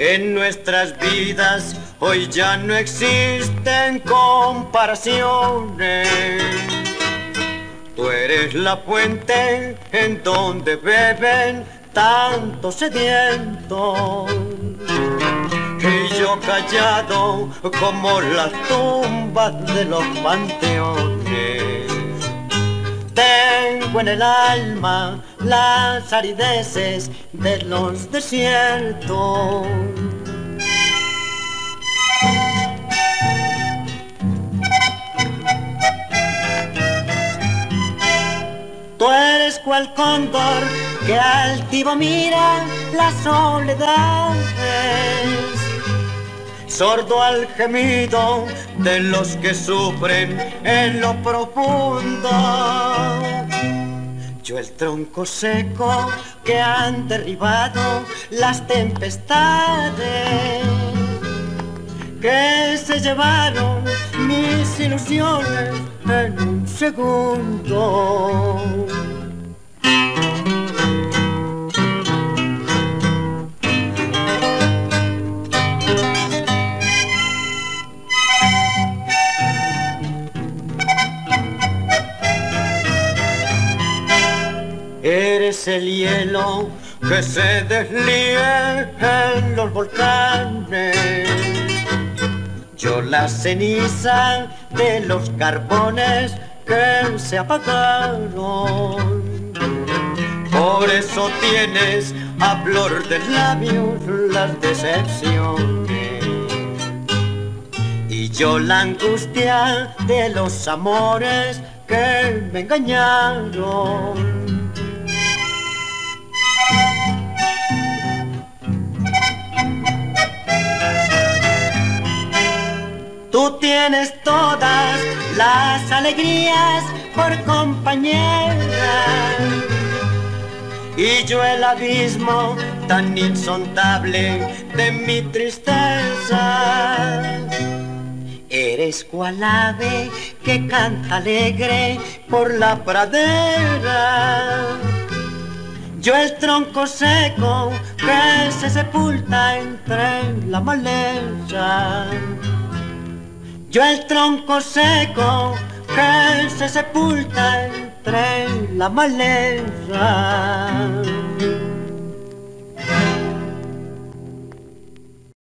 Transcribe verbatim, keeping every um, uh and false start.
En nuestras vidas hoy ya no existen comparaciones. Tú eres la fuente en donde beben tantos sedientos, y yo callado como las tumbas de los panteones. Tengo en el alma las arideces de los desiertos. Tú eres cual cóndor que altivo mira las soledades, sordo al gemido de los que sufren en lo profundo. Yo el tronco seco que han derribado las tempestades, que se llevaron mis ilusiones en un segundo. Eres el hielo que se deslía en los volcanes, yo la ceniza de los carbones que se apagaron. Por eso tienes a flor de labios las decepciones, y yo la angustia de los amores que me engañaron. Tú tienes todas las alegrías por compañera, y yo el abismo tan insondable de mi tristeza. Eres cual ave que canta alegre por la pradera, yo el tronco seco que se sepulta entre la maleza. Yo el tronco seco que se sepulta entre la maleza.